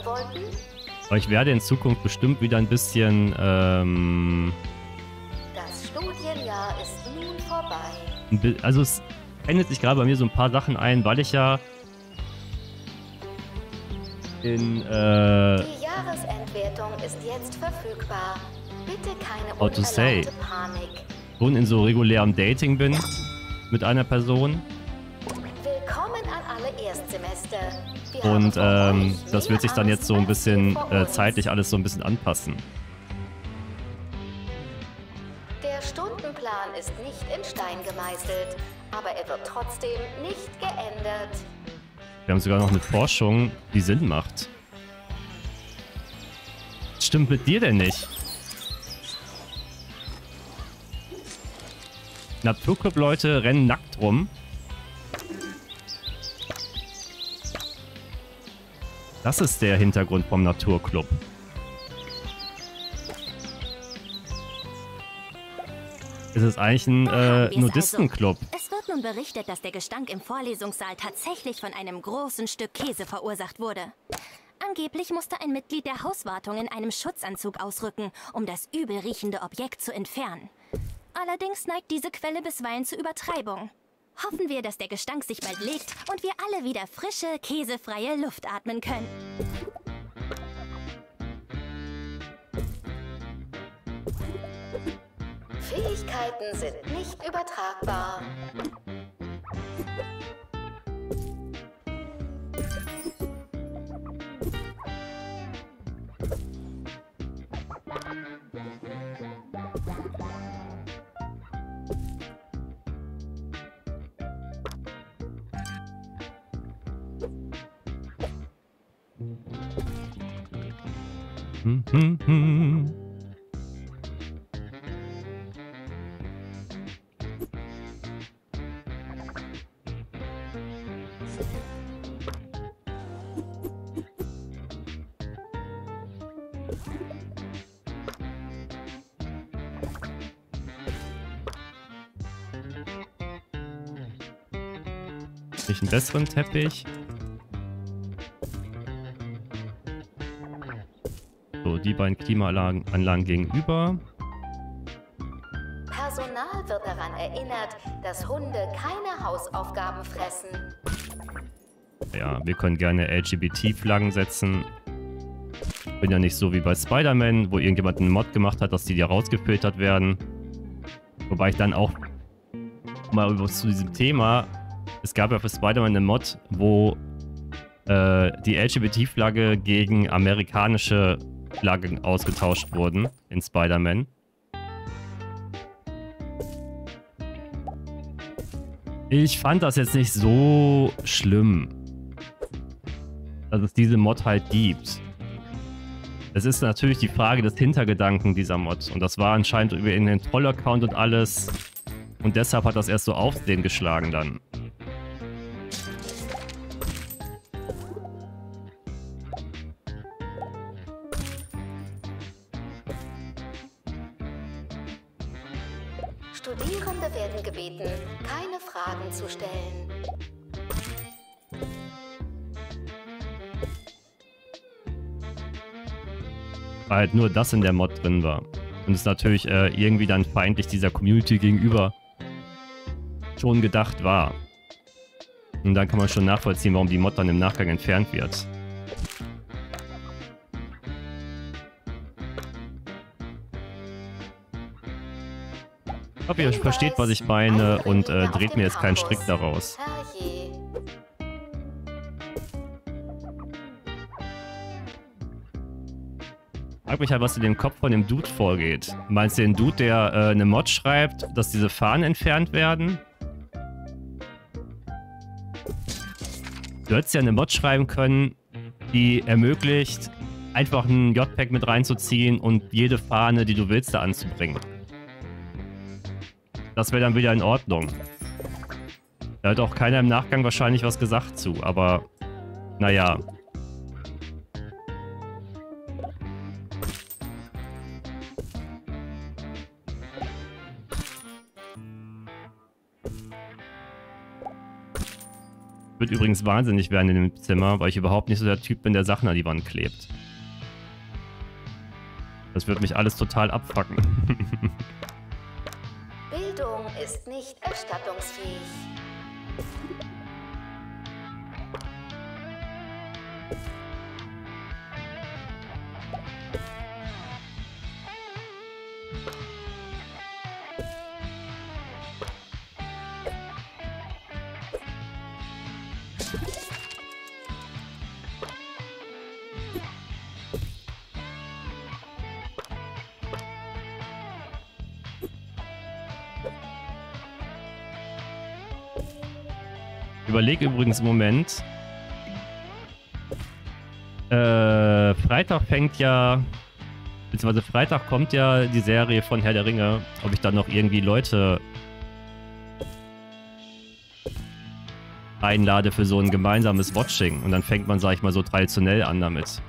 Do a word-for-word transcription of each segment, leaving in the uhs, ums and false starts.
hören wollten? Aber ich werde in Zukunft bestimmt wieder ein bisschen, ähm... Das Studienjahr ist nun vorbei. ein bi- Also es pendelt sich gerade bei mir so ein paar Sachen ein, weil ich ja in, äh... Die Jahresendwertung ist jetzt verfügbar. Bitte keine How to say. unerlaubte Panik. schon in so regulärem Dating bin mit einer Person. Willkommen an alle Erstsemester. Wir Und haben ähm, vor euch das mehr wird sich dann jetzt so ein Angst als bisschen vor äh, uns. zeitlich alles so ein bisschen anpassen. Der Stundenplan ist nicht in Stein gemeißelt, aber er wird trotzdem nicht geändert. Wir haben sogar noch eine Forschung, die Sinn macht. Was stimmt mit dir denn nicht? Naturclub-Leute rennen nackt rum. Das ist der Hintergrund vom Naturclub. Es ist eigentlich ein Da haben äh, wir's Nudistenclub. also. Es wird nun berichtet, dass der Gestank im Vorlesungssaal tatsächlich von einem großen Stück Käse verursacht wurde. Angeblich musste ein Mitglied der Hauswartung in einem Schutzanzug ausrücken, um das übel riechende Objekt zu entfernen. Allerdings neigt diese Quelle bisweilen zu Übertreibung. Hoffen wir, dass der Gestank sich bald legt und wir alle wieder frische, käsefreie Luft atmen können. Fähigkeiten sind nicht übertragbar. Hm, hm, hm. Nicht einen besseren Teppich. So, die beiden Klimaanlagen Anlagen gegenüber. Personal wird daran erinnert, dass Hunde keine Hausaufgaben fressen. Ja, wir können gerne L G B T-Flaggen setzen. Bin ja nicht so wie bei Spider-Man, wo irgendjemand einen Mod gemacht hat, dass die da rausgefiltert werden. Wobei ich dann auch mal über zu diesem Thema, es gab ja für Spider-Man eine Mod, wo äh, die L G B T-Flagge gegen amerikanische Flaggen ausgetauscht wurden in Spider-Man. Ich fand das jetzt nicht so schlimm, dass es diese Mod halt gibt. Es ist natürlich die Frage des Hintergedanken dieser Mod. Und das war anscheinend über einen Troll-Account und alles. Und deshalb hat das erst so Aufsehen geschlagen dann. Studierende werden gebeten, keine Fragen zu stellen. Weil halt nur das in der Mod drin war. Und es natürlich äh, irgendwie dann feindlich dieser Community gegenüber schon gedacht war. Und dann kann man schon nachvollziehen, warum die Mod dann im Nachgang entfernt wird. Ich hoffe, ihr versteht, was ich meine und äh, dreht mir jetzt keinen Strick daraus. Herrje. Frag mich halt, was in dem Kopf von dem Dude vorgeht. Meinst du den Dude, der äh, eine Mod schreibt, dass diese Fahnen entfernt werden? Du hättest ja eine Mod schreiben können, die ermöglicht, einfach ein J PEG mit reinzuziehen und jede Fahne, die du willst, da anzubringen. Das wäre dann wieder in Ordnung. Da hat auch keiner im Nachgang wahrscheinlich was gesagt zu, aber naja. Wird übrigens wahnsinnig werden in dem Zimmer, weil ich überhaupt nicht so der Typ bin, der Sachen an die Wand klebt. Das wird mich alles total abfucken. Bildung ist nicht erstattungsfähig. Ich überlege übrigens im Moment. Äh, Freitag fängt ja, beziehungsweise Freitag kommt ja die Serie von Herr der Ringe, ob ich dann noch irgendwie Leute einlade für so ein gemeinsames Watching. Und dann fängt man, sag ich mal, so traditionell an damit.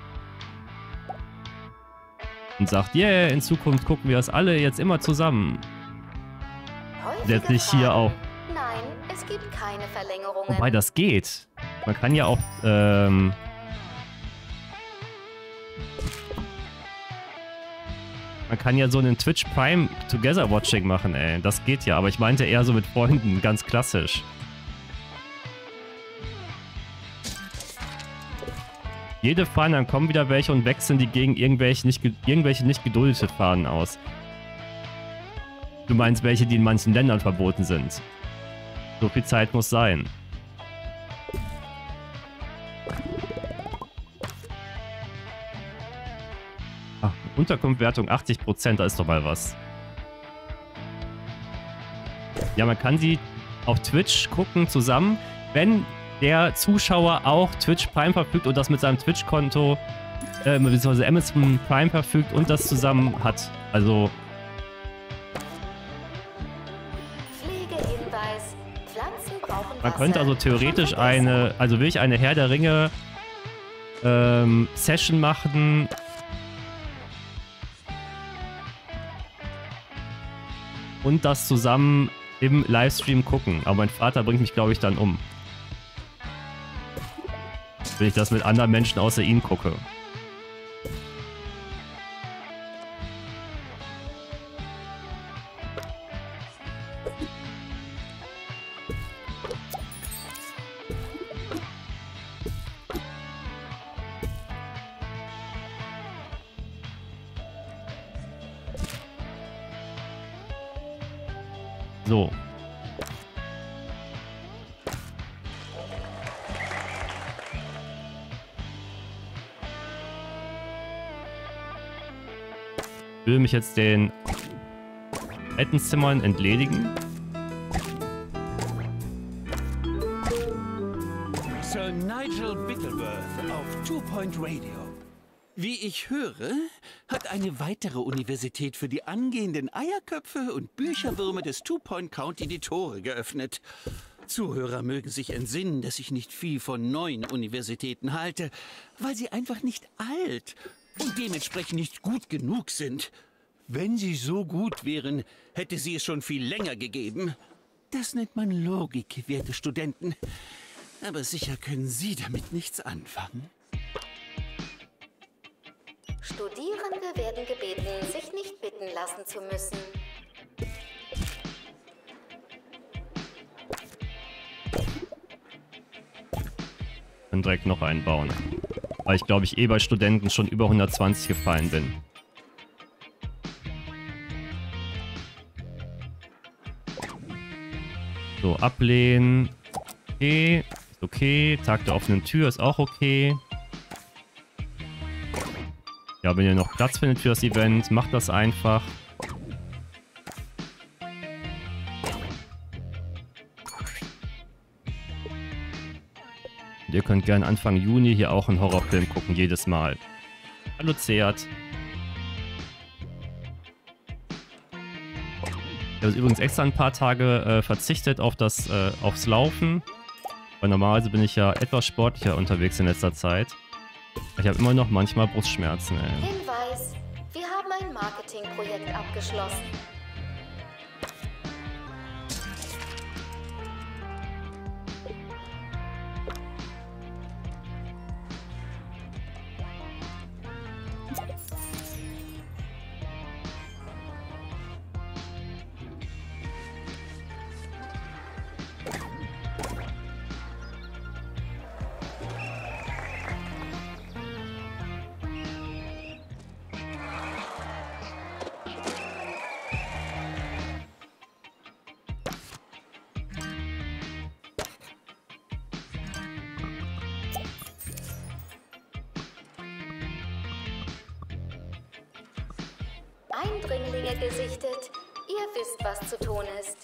Und sagt, yeah, in Zukunft gucken wir das alle jetzt immer zusammen. Jetzt nicht hier auch. Nein, es gibt keine Verlängerungen. Wobei das geht. Man kann ja auch, ähm... Man kann ja so einen Twitch Prime Together Watching machen, ey. Das geht ja, aber ich meinte eher so mit Freunden, ganz klassisch. Jede Fahne, dann kommen wieder welche und wechseln die gegen irgendwelche nicht, irgendwelche nicht geduldete Fahnen aus. Du meinst welche, die in manchen Ländern verboten sind. So viel Zeit muss sein. Ach, Unterkunftwertung achtzig Prozent, da ist doch mal was. Ja, man kann sie auf Twitch gucken zusammen, wenn der Zuschauer auch Twitch Prime verfügt und das mit seinem Twitch-Konto, äh, beziehungsweise Amazon Prime verfügt und das zusammen hat. Also... Pflegehinweis. Pflanzen brauchen Man Wasser. könnte also theoretisch eine, also will ich eine Herr der Ringe ähm, Session machen. Und das zusammen im Livestream gucken. Aber mein Vater bringt mich, glaube ich, dann um. Wenn ich das mit anderen Menschen außer ihm gucke. So. Ich will mich jetzt den Ettenzimmern entledigen. Sir Nigel Bickleworth auf Two Point Radio. Wie ich höre, hat eine weitere Universität für die angehenden Eierköpfe und Bücherwürmer des Two Point County die Tore geöffnet. Zuhörer mögen sich entsinnen, dass ich nicht viel von neuen Universitäten halte, weil sie einfach nicht alt und dementsprechend nicht gut genug sind. Wenn sie so gut wären, hätte sie es schon viel länger gegeben. Das nennt man Logik, werte Studenten. Aber sicher können Sie damit nichts anfangen. Studierende werden gebeten, sich nicht bitten lassen zu müssen. Dann direkt noch einbauen. Weil ich glaube ich eh bei Studenten schon über hundertzwanzig gefallen bin. So, ablehnen. Okay, ist okay. Tag der offenen Tür ist auch okay. Ja, wenn ihr noch Platz findet für das Event, macht das einfach. Und ihr könnt gerne Anfang Juni hier auch einen Horrorfilm gucken, jedes Mal. Hallo Zeat. Ich habe übrigens extra ein paar Tage äh, verzichtet auf das, äh, aufs Laufen. Weil normalerweise bin ich ja etwas sportlicher unterwegs in letzter Zeit. Ich habe immer noch manchmal Brustschmerzen, ey. Hinweis: Wir haben ein Marketingprojekt abgeschlossen. Eindringlinge gesichtet. Ihr wisst, was zu tun ist.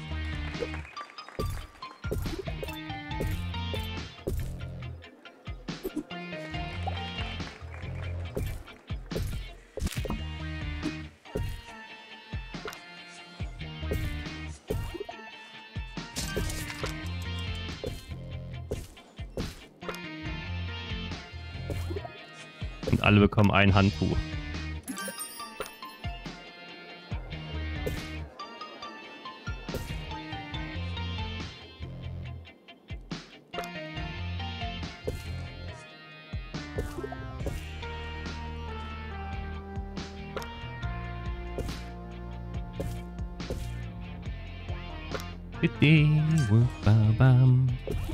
Und alle bekommen ein Handbuch. Bam.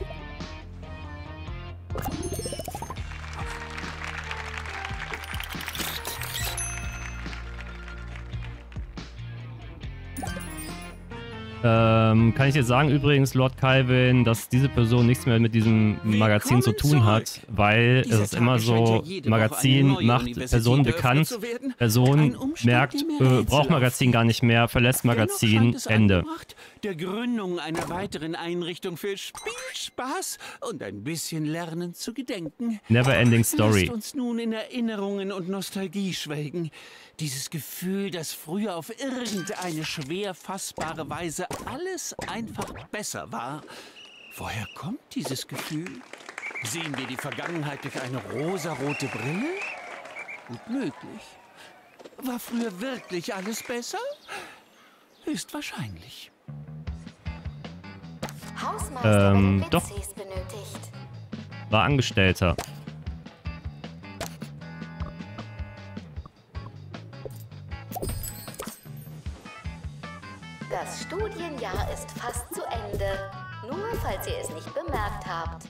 Ähm, kann ich dir sagen übrigens, Lord Calvin, dass diese Person nichts mehr mit diesem Magazin zu tun hat, weil es ist immer so, Magazin macht Personen bekannt, Person merkt, äh, braucht Magazin gar nicht mehr, verlässt Magazin, Ende. Der Gründung einer weiteren Einrichtung für Spielspaß und ein bisschen Lernen zu gedenken. Never ending story. Lasst uns nun in Erinnerungen und Nostalgie schwelgen. Dieses Gefühl, dass früher auf irgendeine schwer fassbare Weise alles einfach besser war. Woher kommt dieses Gefühl? Sehen wir die Vergangenheit durch eine rosarote Brille? Gut möglich. War früher wirklich alles besser? Höchstwahrscheinlich. Hausmeister Ähm, wird doch. W Cs benötigt. War Angestellter. Das Studienjahr ist fast zu Ende. Nur falls ihr es nicht bemerkt habt.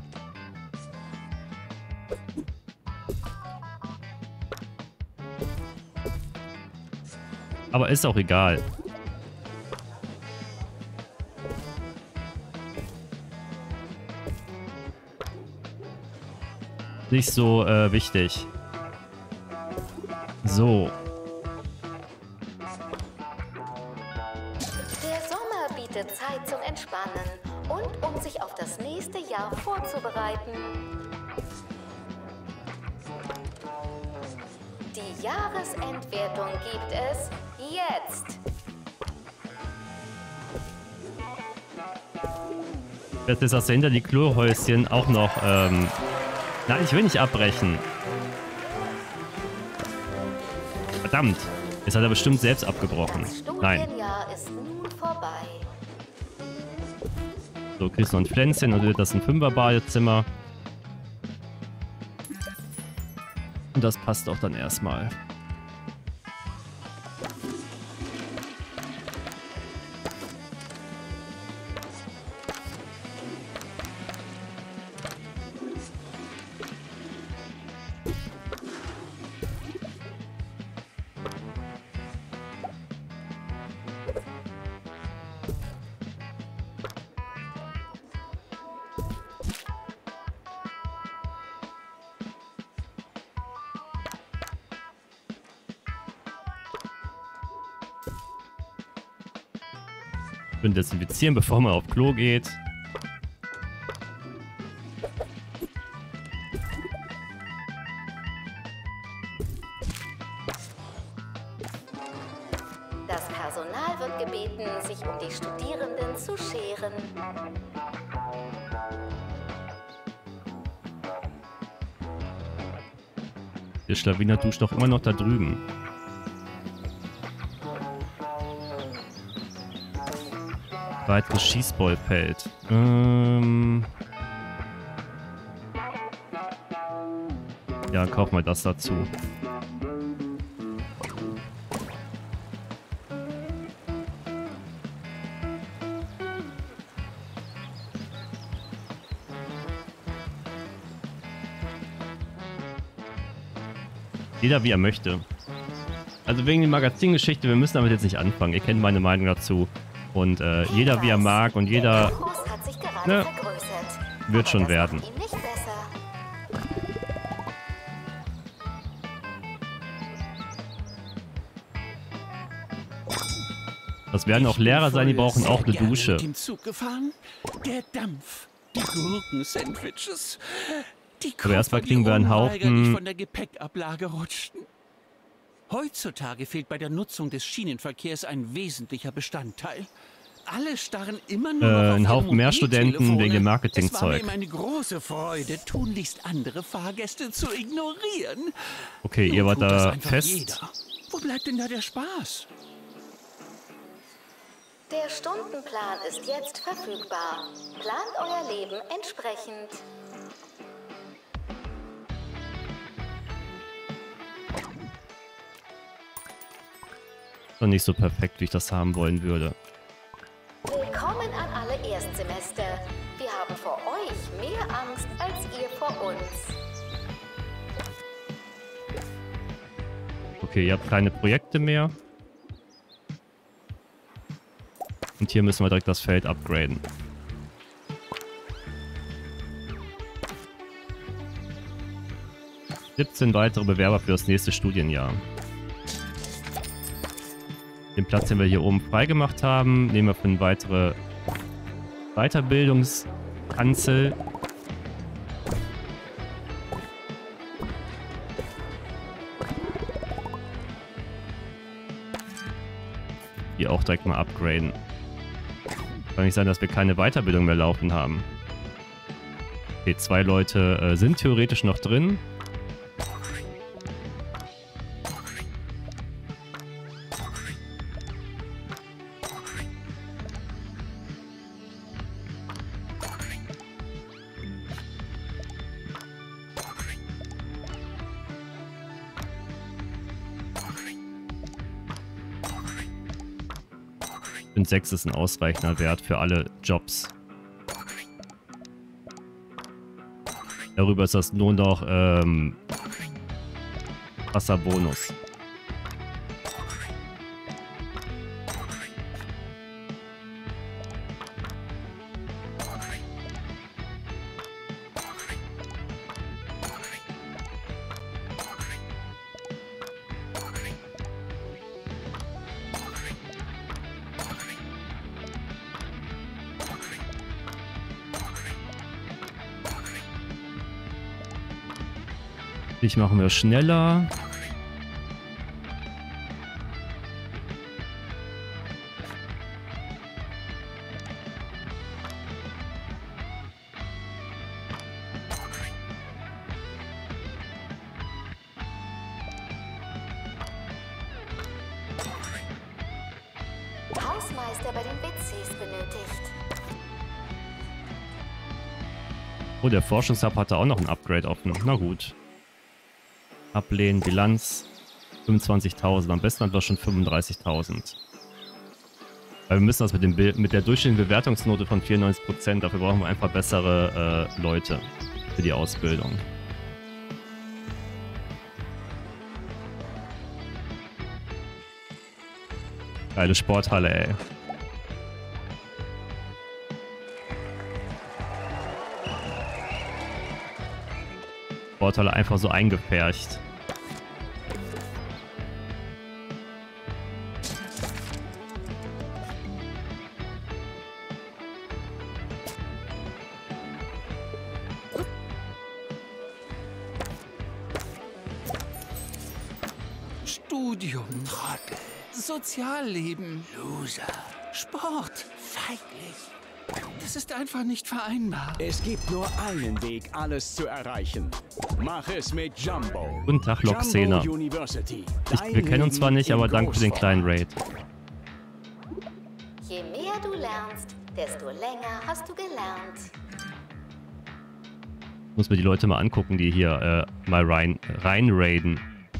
Aber ist auch egal. Nicht so äh, wichtig. So. Der Sommer bietet Zeit zum Entspannen und um sich auf das nächste Jahr vorzubereiten. Die Jahresendwertung gibt es jetzt. Jetzt ist das hinter die Klohäuschen auch noch. Ähm Nein, ich will nicht abbrechen. Verdammt. Jetzt hat er bestimmt selbst abgebrochen. Das Nein. Studienjahr ist nun vorbei. So, kriegst du noch ein Pflänzchen und wird das ein Fünfer-Badezimmer. Und das passt auch dann erstmal. Und desinfizieren, bevor man auf Klo geht. Das Personal wird gebeten, sich um die Studierenden zu scheren. Der Schlawiner duscht doch immer noch da drüben. Weiteres Schießballfeld. Ähm ja, kauf mal das dazu. Jeder wie er möchte. Also wegen der Magazingeschichte, wir müssen damit jetzt nicht anfangen. Ihr kennt meine Meinung dazu. Und äh, jeder wie er mag und jeder Hat sich gerade ne, vergrößert. wird schon Das werden. macht ihn nicht besser. Das werden auch Lehrer sein, die brauchen auch eine Dusche. Mit dem Zug gefahren. Der Dampf, die Gurken-Sandwiches, die Aber erstmal Koffer, kriegen die wir einen unweigerlich Haufen- von der Gepäckablage rutschten. Heutzutage fehlt bei der Nutzung des Schienenverkehrs ein wesentlicher Bestandteil. Alle starren immer nur Äh, noch auf ein ihre Haufen mehr Studenten Mobiltelefone. wegen dem Es war Marketingzeug. mir immer eine große Freude, tunlichst andere Fahrgäste zu ignorieren. Okay, Nun ihr wart tut das da einfach fest. jeder. Wo bleibt denn da der Spaß? Der Stundenplan ist jetzt verfügbar. Plant euer Leben entsprechend. Noch nicht so perfekt, wie ich das haben wollen würde. Willkommen an alle Erstsemester. Wir haben vor euch mehr Angst als ihr vor uns. Okay, ihr habt keine Projekte mehr. Und hier müssen wir direkt das Feld upgraden. siebzehn weitere Bewerber für das nächste Studienjahr. Den Platz, den wir hier oben freigemacht haben, nehmen wir für eine weitere Weiterbildungskanzel. Hier auch direkt mal upgraden. Kann nicht sein, dass wir keine Weiterbildung mehr laufen haben. Okay, zwei Leute äh, sind theoretisch noch drin. Und sechs ist ein ausreichender Wert für alle Jobs. Darüber ist das nur noch ähm, Wasserbonus. Dich machen wir schneller. Hausmeister bei den W Cs benötigt. Oh, der Forschungshub hatte auch noch ein Upgrade offen. Na gut. Ablehnen, Bilanz fünfundzwanzigtausend. Am besten haben wir schon fünfunddreißigtausend. Weil wir müssen das mit, dem Bild, mit der durchschnittlichen Bewertungsnote von vierundneunzig Prozent, dafür brauchen wir einfach bessere äh, Leute für die Ausbildung. Geile Sporthalle, ey. Sporthalle einfach so eingepfercht. Studium, Trottel, Sozialleben, Loser, Sport, feiglich. Das ist einfach nicht vereinbar. Es gibt nur einen Weg, alles zu erreichen. Mach es mit Jumbo. Guten Tag, Loxena. Jumbo University. Ich, wir kennen uns zwar nicht, aber danke für den kleinen Raid. Je mehr du lernst, desto länger hast du gelernt. Ich muss mir die Leute mal angucken, die hier äh, mal rein, rein raiden.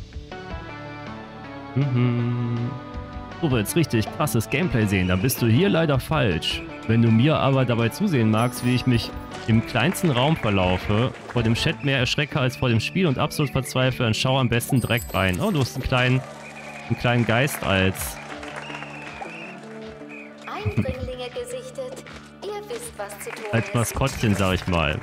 Mhm. Du willst richtig krasses Gameplay sehen, dann bist du hier leider falsch. Wenn du mir aber dabei zusehen magst, wie ich mich im kleinsten Raum verlaufe, vor dem Chat mehr erschrecke als vor dem Spiel und absolut verzweifle, dann schau am besten direkt rein. Oh, du hast einen kleinen, einen kleinen Geist als... Eindringlinge gesichtet. Ihr wisst, was zu tun als ist. Maskottchen, sag ich mal.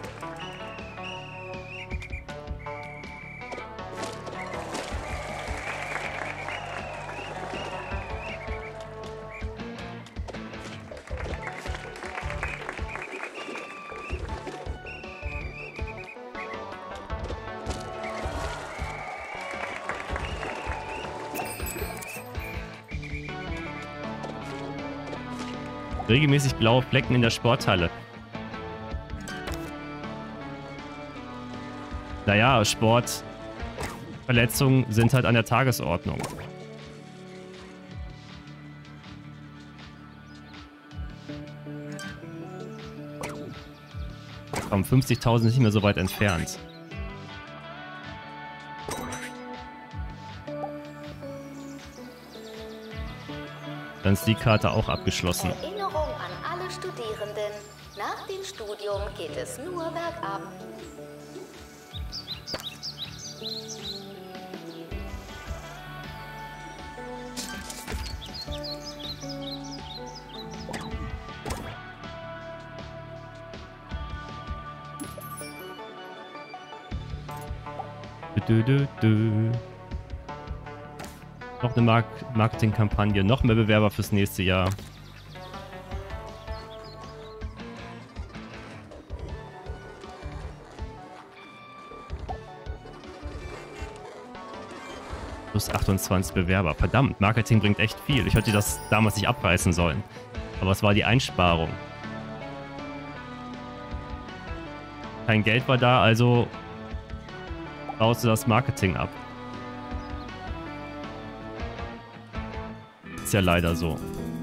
Regelmäßig blaue Flecken in der Sporthalle. Naja, Sportverletzungen sind halt an der Tagesordnung. Komm, fünfzigtausend ist nicht mehr so weit entfernt. Dann ist die Karte auch abgeschlossen. Erinnerung an alle Studierenden. Nach dem Studium geht es nur bergab. Du, du, du. Noch eine Mark Marketingkampagne, noch mehr Bewerber fürs nächste Jahr. Plus achtundzwanzig Bewerber. Verdammt, Marketing bringt echt viel. Ich hätte das damals nicht abreißen sollen. Aber es war die Einsparung. Kein Geld war da, also baust du das Marketing ab. Ist ja leider so.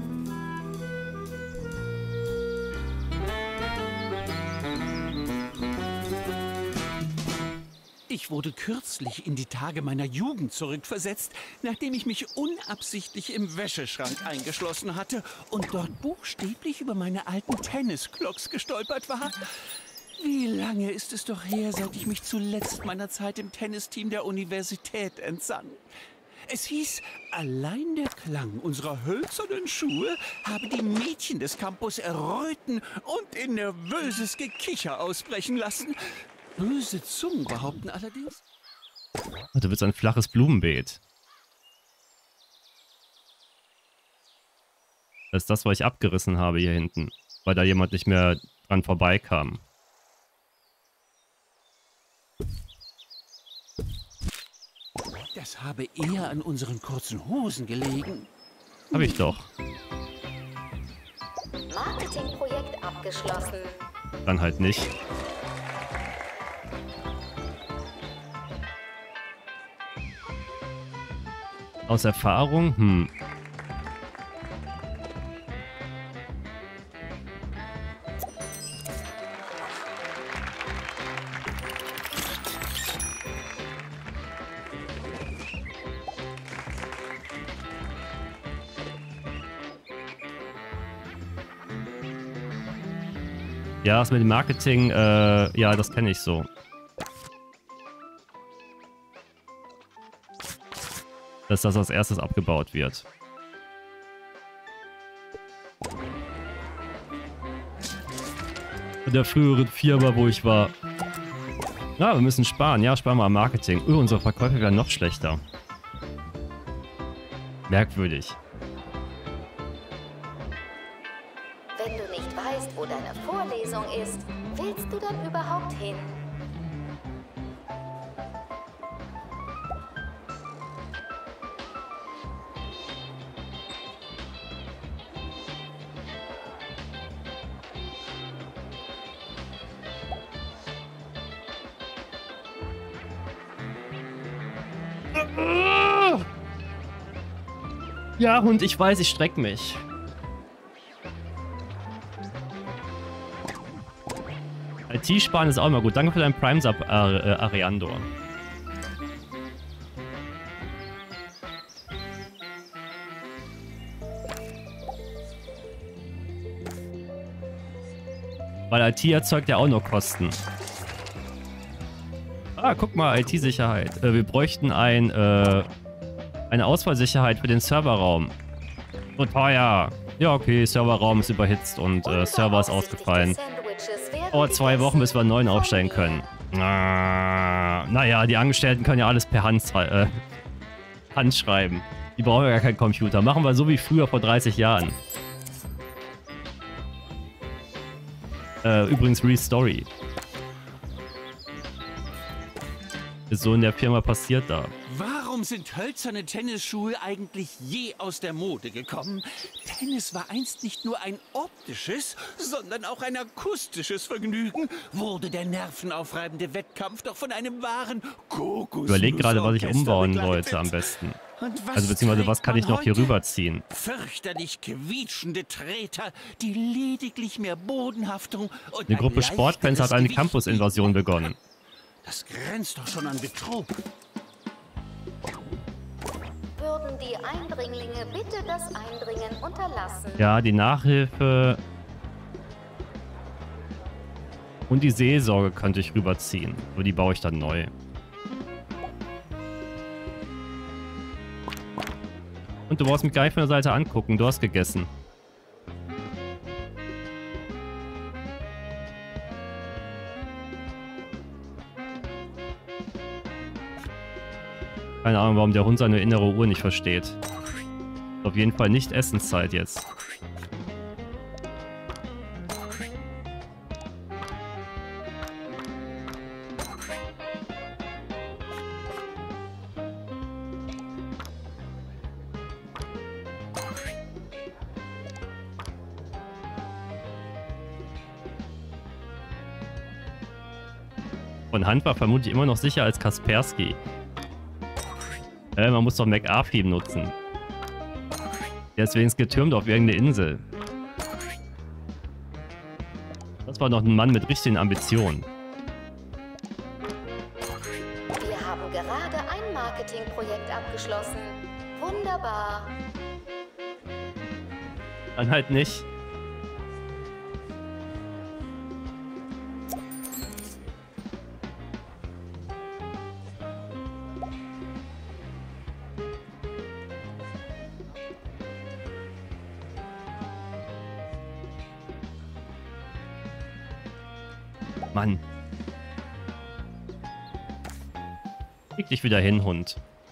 Ich wurde kürzlich in die Tage meiner Jugend zurückversetzt, nachdem ich mich unabsichtlich im Wäscheschrank eingeschlossen hatte und dort buchstäblich über meine alten Tennisklocks gestolpert war. Wie lange ist es doch her, seit ich mich zuletzt meiner Zeit im Tennisteam der Universität entsann. Es hieß, allein der Klang unserer hölzernen Schuhe habe die Mädchen des Campus erröten und in nervöses Gekicher ausbrechen lassen. Böse Zungen behaupten allerdings... Du willst ein flaches Blumenbeet. Das ist das, was ich abgerissen habe hier hinten, weil da jemand nicht mehr dran vorbeikam. Das habe eher an unseren kurzen Hosen gelegen. Hab ich doch. Marketingprojekt abgeschlossen. Dann halt nicht. Aus Erfahrung? Hm. Ja, das mit dem Marketing, äh, ja, das kenne ich so. Dass das als erstes abgebaut wird. In der früheren Firma, wo ich war. Ja, wir müssen sparen. Ja, sparen wir am Marketing. Oh, unsere Verkäufe werden noch schlechter. Merkwürdig. Wenn du nicht weißt, wo deine Vorlesung ist, willst du dann überhaupt hin? Ja, Hund, ich weiß, ich streck mich. I T-Sparen ist auch immer gut. Danke für deinen Prime-Sub, Ar äh, Ariandor. Weil I T erzeugt ja auch nur Kosten. Ah, guck mal, I T-Sicherheit. Äh, wir bräuchten ein, äh, eine Ausfallsicherheit für den Serverraum. So teuer. Ja, okay, Serverraum ist überhitzt und äh, Server ist ausgefallen. Oh, zwei Wochen, bis wir einen neuen aufstellen können. Ah, naja, die Angestellten können ja alles per Hand, äh, Hand schreiben. Die brauchen ja gar keinen Computer. Machen wir so wie früher vor dreißig Jahren. Äh, übrigens Restory. Ist so in der Firma passiert da. Warum Warum sind hölzerne Tennisschuhe eigentlich je aus der Mode gekommen? Tennis war einst nicht nur ein optisches, sondern auch ein akustisches Vergnügen. Wurde der nervenaufreibende Wettkampf doch von einem wahren Kokos. Ich überlege gerade, was ich umbauen wollte am besten. Also beziehungsweise, was kann ich noch hier rüberziehen? Fürchterlich quietschende Treter, die lediglich mehr Bodenhaftung und Eine Gruppe Sportfans hat eine Campus-Invasion begonnen. Das grenzt doch schon an Betrug. Würden die Eindringlinge bitte das Eindringen unterlassen? Ja, die Nachhilfe und die Seelsorge könnte ich rüberziehen. Aber die baue ich dann neu. Und du brauchst mich gar nicht von der Seite angucken. Du hast gegessen. Keine Ahnung, warum der Hund seine innere Uhr nicht versteht. Auf jeden Fall nicht Essenszeit jetzt. Von Hand war vermutlich immer noch sicher als Kaspersky. Äh, man muss doch McAfee nutzen. Der ist wenigstens getürmt auf irgendeine Insel. Das war noch ein Mann mit richtigen Ambitionen. Wir haben gerade ein Marketingprojekt abgeschlossen. Wunderbar. Dann halt nicht. Mann. Leg dich wieder hin, Hund.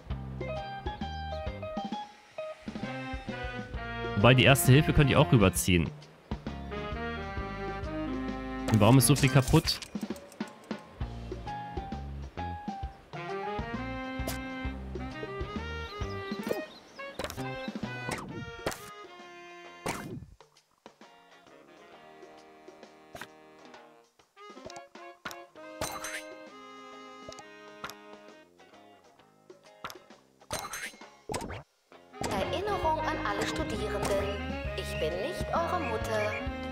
Wobei die erste Hilfe könnte ich auch rüberziehen. Und warum ist so viel kaputt? Erinnerung an alle Studierenden. Ich bin nicht eure Mutter.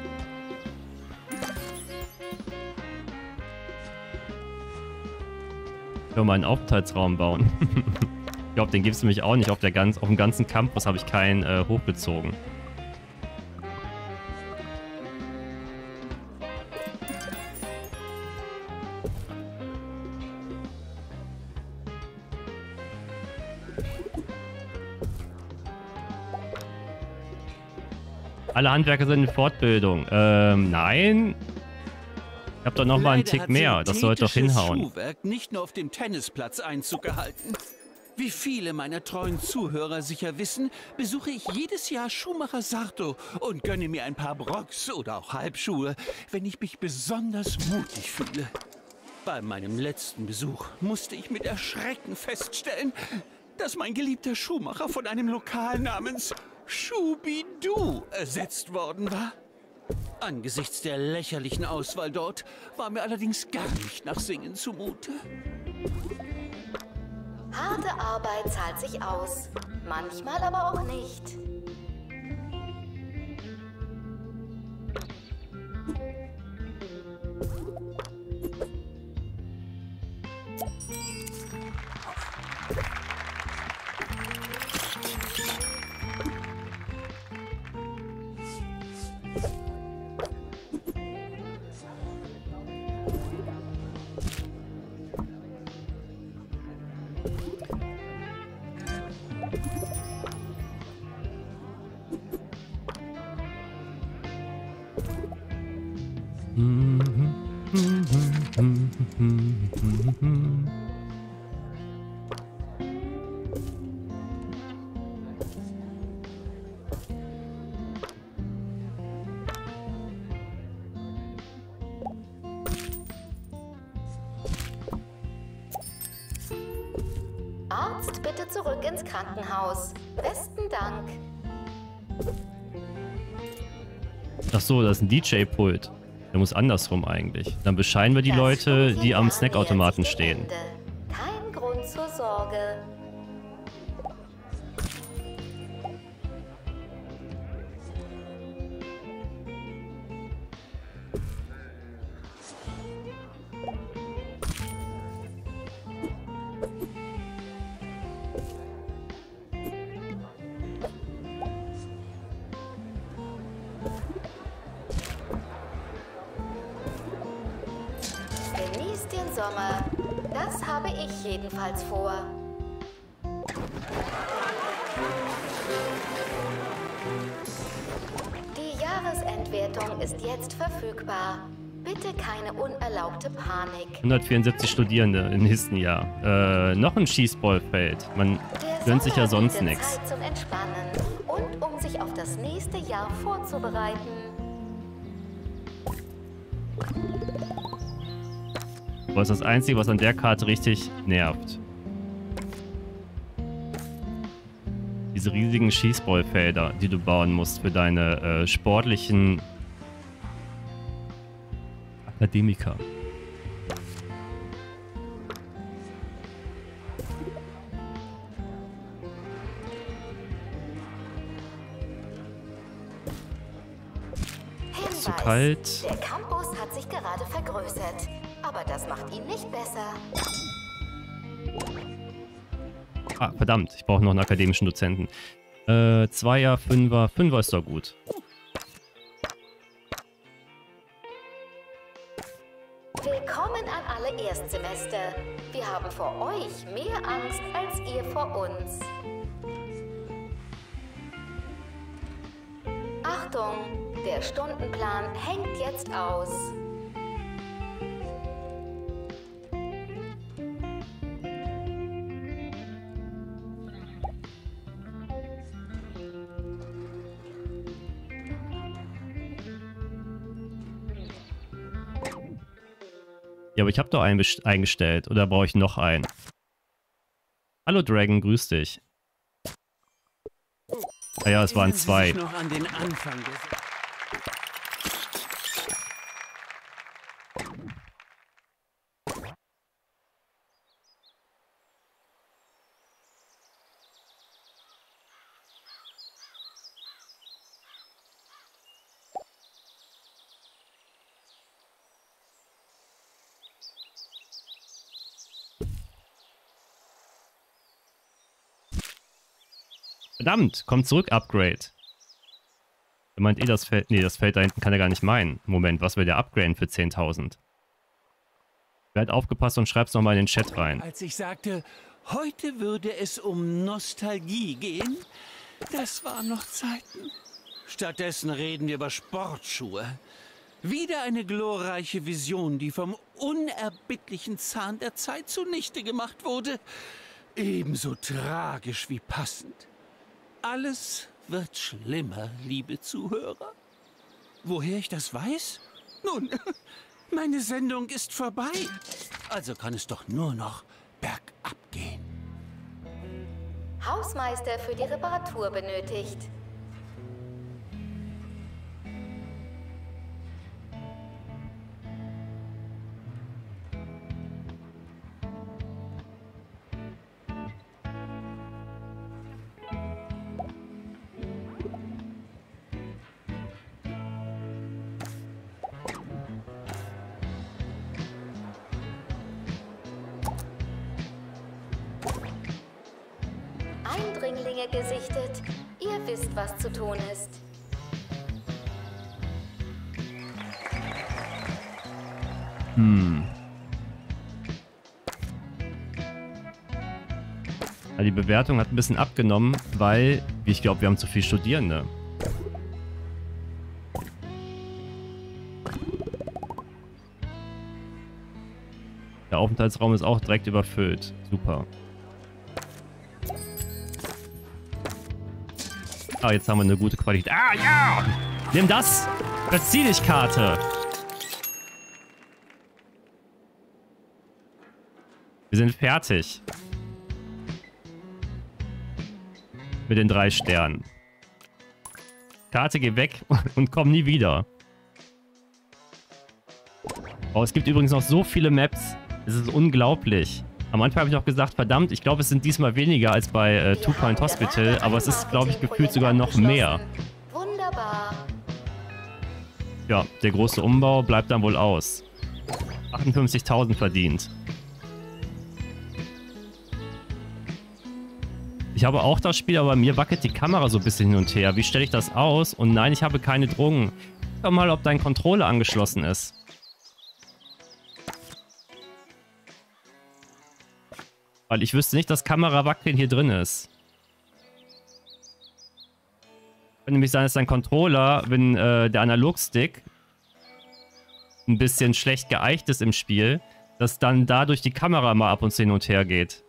Ich will mal einen Aufenthaltsraum bauen. Ich glaube, den gibt es nämlich auch nicht. Auf, der ganz, auf dem ganzen Campus habe ich keinen äh, hochgezogen. Alle Handwerker sind in Fortbildung. Ähm, nein. Ich hab doch noch mal einen Tick mehr. Das sollte doch hinhauen. Schuhwerk nicht nur auf dem Tennisplatz Einzug gehalten. Wie viele meiner treuen Zuhörer sicher wissen, besuche ich jedes Jahr Schuhmacher Sarto und gönne mir ein paar Brocks oder auch Halbschuhe, wenn ich mich besonders mutig fühle. Bei meinem letzten Besuch musste ich mit Erschrecken feststellen, dass mein geliebter Schuhmacher von einem Lokal namens Schubidu ersetzt worden war. Angesichts der lächerlichen Auswahl dort war mir allerdings gar nicht nach Singen zumute. Harte Arbeit zahlt sich aus. Manchmal aber auch nicht. Arzt, bitte zurück ins Krankenhaus. Besten Dank. Ach so, das ist ein D J-Pult. Der muss andersrum eigentlich. Dann bescheiden wir die Das Leute, die am Jahr Snackautomaten nähert sich dem stehen. Ende. Kein Grund zur Sorge. Genießt den Sommer. Das habe ich jedenfalls vor. Die Jahresendwertung ist jetzt verfügbar. Bitte keine unerlaubte Panik. hundertvierundsiebzig Studierende im nächsten Jahr. Äh, noch ein Schießballfeld. Man Der gönnt sich ja Sommer sonst bietet nichts. Zeit zum Entspannen und um sich auf das nächste Jahr vorzubereiten. Das ist das Einzige, was an der Karte richtig nervt. Diese riesigen Schießballfelder, die du bauen musst für deine äh, sportlichen Akademiker. Hinweis. Zu kalt. Der Campus hat sich gerade vergrößert, aber das macht ihn nicht besser. Ah, verdammt, ich brauche noch einen akademischen Dozenten. Äh, Zweier, Fünfer, Fünfer ist doch gut. Willkommen an alle Erstsemester. Wir haben vor euch mehr Angst als ihr vor uns. Achtung, der Stundenplan hängt jetzt aus. Ja, aber ich habe doch einen best- eingestellt. Oder brauche ich noch einen? Hallo Dragon, grüß dich. Ah ja, es waren Erinnern Sie zwei. sich noch an den Anfang des Verdammt, komm zurück, Upgrade. Er meint eh das Feld. Nee, das Feld da hinten kann er gar nicht meinen. Moment, was will der upgraden für zehntausend? Wer hat aufgepasst und schreib's nochmal in den Chat rein. Als ich sagte, heute würde es um Nostalgie gehen, das waren noch Zeiten. Stattdessen reden wir über Sportschuhe. Wieder eine glorreiche Vision, die vom unerbittlichen Zahn der Zeit zunichte gemacht wurde. Ebenso tragisch wie passend. Alles wird schlimmer, liebe Zuhörer. Woher ich das weiß? Nun, meine Sendung ist vorbei. Also kann es doch nur noch bergab gehen. Hausmeister für die Reparatur benötigt. Eindringlinge gesichtet. Ihr wisst, was zu tun ist. Hm. Ja, die Bewertung hat ein bisschen abgenommen, weil ich glaube, wir haben zu viele Studierende. Der Aufenthaltsraum ist auch direkt überfüllt. Super. Ah, jetzt haben wir eine gute Qualität. Ah, ja! Nimm das! Verzieh dich, Karte! Wir sind fertig. Mit den drei Sternen. Karte, geh weg und komm nie wieder. Oh, es gibt übrigens noch so viele Maps. Es ist unglaublich. Am Anfang habe ich noch gesagt, verdammt, ich glaube, es sind diesmal weniger als bei äh, Two Point Hospital, aber es ist, glaube ich, gefühlt sogar noch mehr. Wunderbar. Ja, der große Umbau bleibt dann wohl aus. achtundfünfzigtausend verdient. Ich habe auch das Spiel, aber bei mir wackelt die Kamera so ein bisschen hin und her. Wie stelle ich das aus? Und nein, ich habe keine Drogen. Schau mal, ob dein Controller angeschlossen ist. Weil ich wüsste nicht, dass Kamerawackeln hier drin ist. Könnte nämlich sein, dass dein Controller, wenn äh, der Analogstick ein bisschen schlecht geeicht ist im Spiel, dass dann dadurch die Kamera mal ab und zu hin und her geht.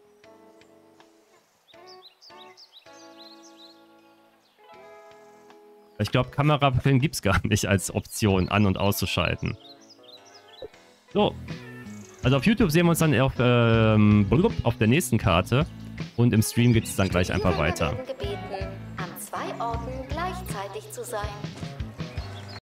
Ich glaube, Kamerawackeln gibt es gar nicht als Option an- und auszuschalten. So. Also auf YouTube sehen wir uns dann auf, ähm, auf der nächsten Karte. Und im Stream geht es dann gleich einfach weiter. Gebeten, an zwei Orten gleichzeitig zu sein.